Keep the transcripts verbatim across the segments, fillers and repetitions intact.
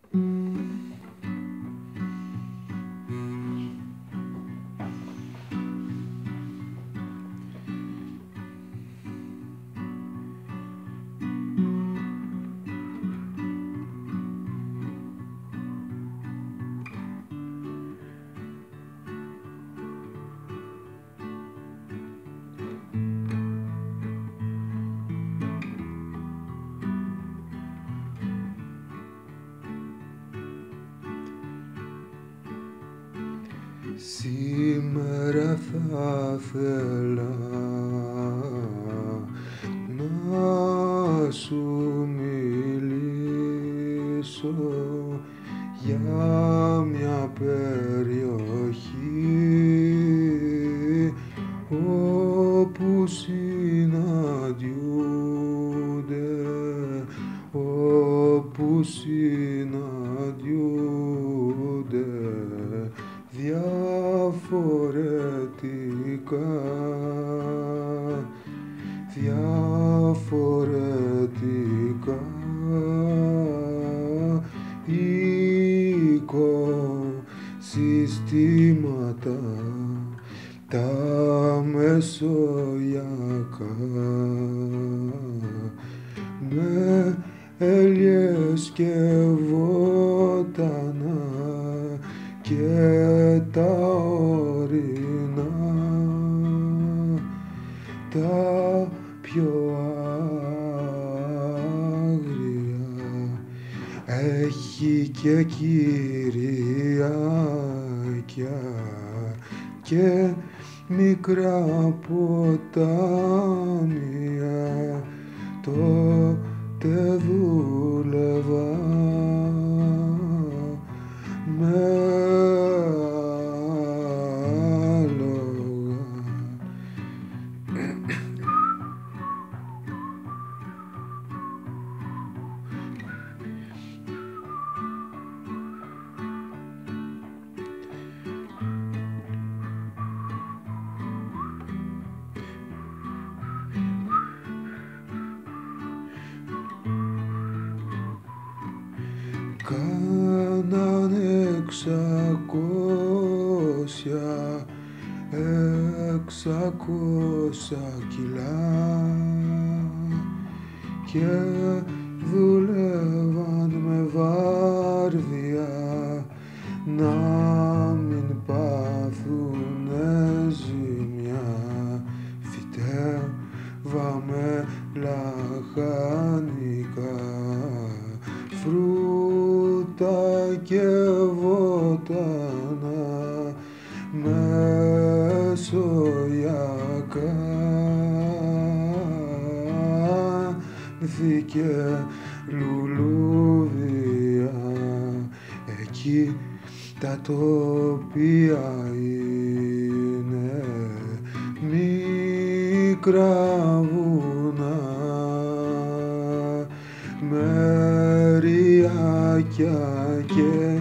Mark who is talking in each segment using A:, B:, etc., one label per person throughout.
A: Σήμερα θα ήθελα να σου μιλήσω για μια περιοχή όπου συναντιούνται, όπου συναντιούνται διαφορετικά, διαφορετικά οικοσυστήματα τα μεσογειακά, με έλιες και βότανα και τα ορεινά, τα πιο άγρια, έχει και κυριάκια και μικρά ποτάμια. Τότε δούλευα με άλογα. Κάνανε εξακόσια, εξακόσια κιλά και δούλευαν με βάρδια να μην πάθουνε ζημιά. Φυτεύαμε λαχανικά, φρούτα και βότανα μεσογειακά. Δίκε λουλούδια, εκεί τα τοπία είναι μικρά βουνά, μεριάκια και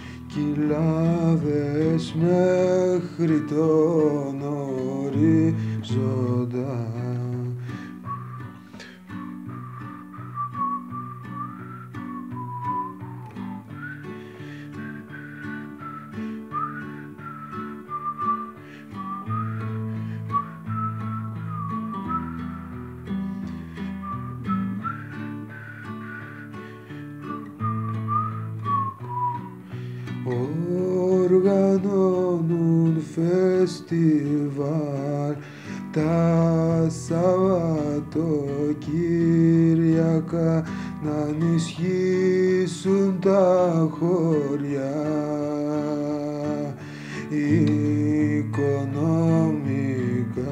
A: κοιλάδες μέχρι τον οριζόντα. Οργανώνουν φεστιβάλ τα Σαββατοκύριακα να ενισχύσουν τα χωριά οικονομικά.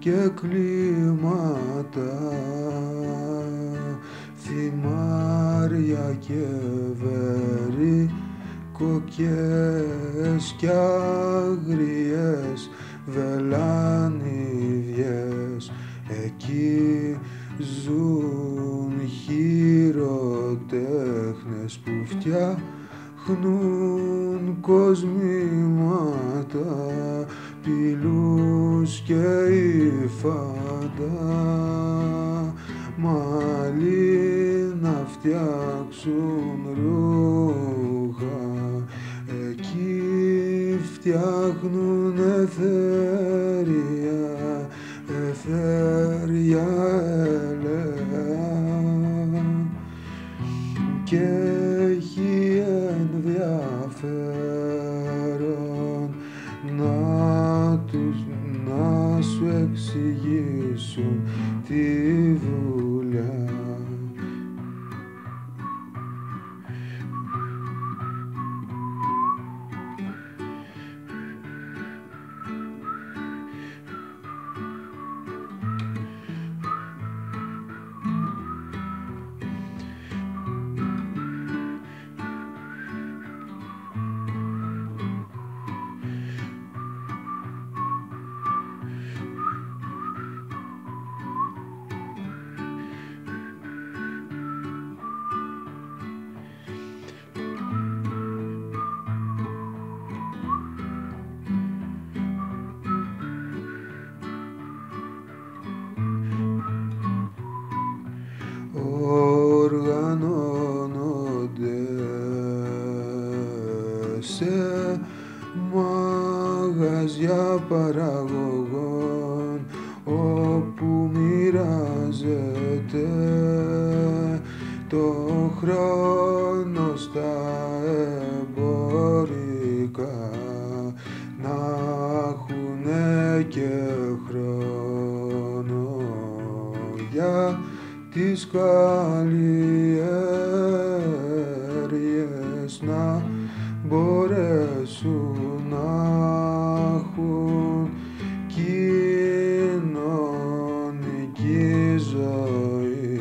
A: και κλίματα, θυμάρια και βερικοκές κι άγριες βελάνιδιες, εκεί ζουν χειροτέχνες που φτιάχνουν κοσμήματα, πυλούς και υφάντα, μαλλί να φτιάξουν ρούχα, εκεί φτιάχνουν εθέρια, εθέρια ελαία, και έχει ενδιαφέρον να τους, να σου εξηγήσουν τη δουλειά. Οργανώνονται σε μαγαζιά παραγωγών, όπου μοιράζεται το χρόνο στα εμπορικά, να έχουνε και χρόνο για τις καλλιέργειες, να μπορέσουν να έχουν κοινωνική ζωή.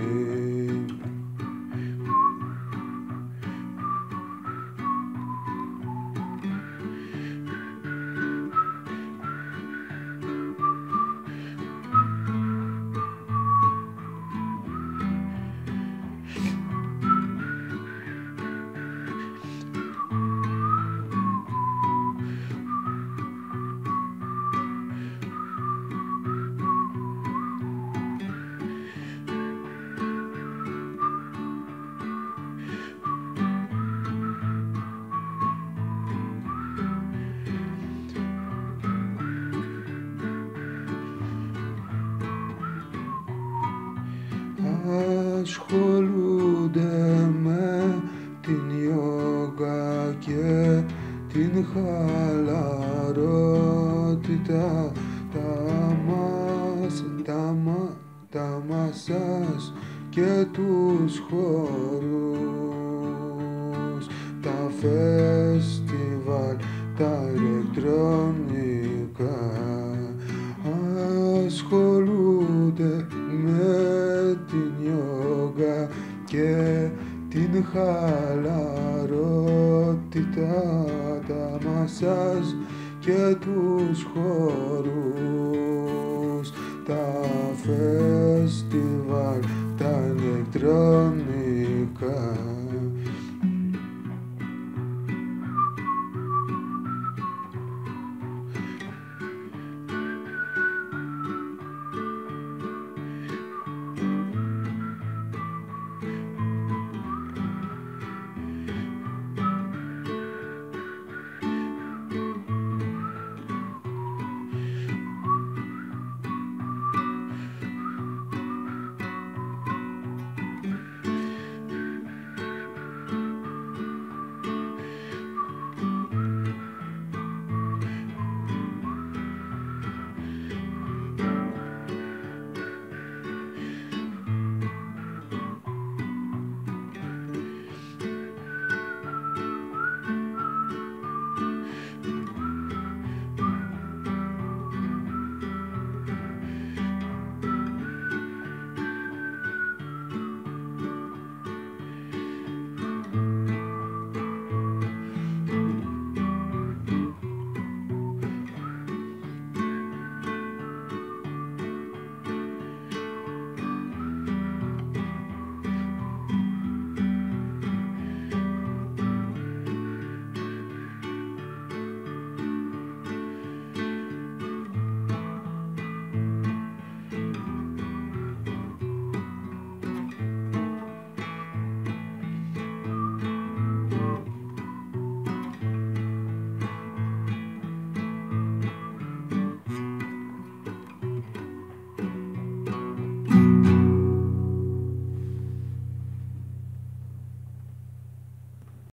A: Ασχολούνται με την ιόγκα και την χαλαρότητα, τα μας, τα μα, τα μασάζ και τους χορούς, τα φεστιβάλ, τα ηλεκτρονικά. Ασχολούνται με την ιόγκα και την χαλαρότητα, τα μασάζ και τους χορούς, τα φεστιβάλ, τα ηλεκτρονικά.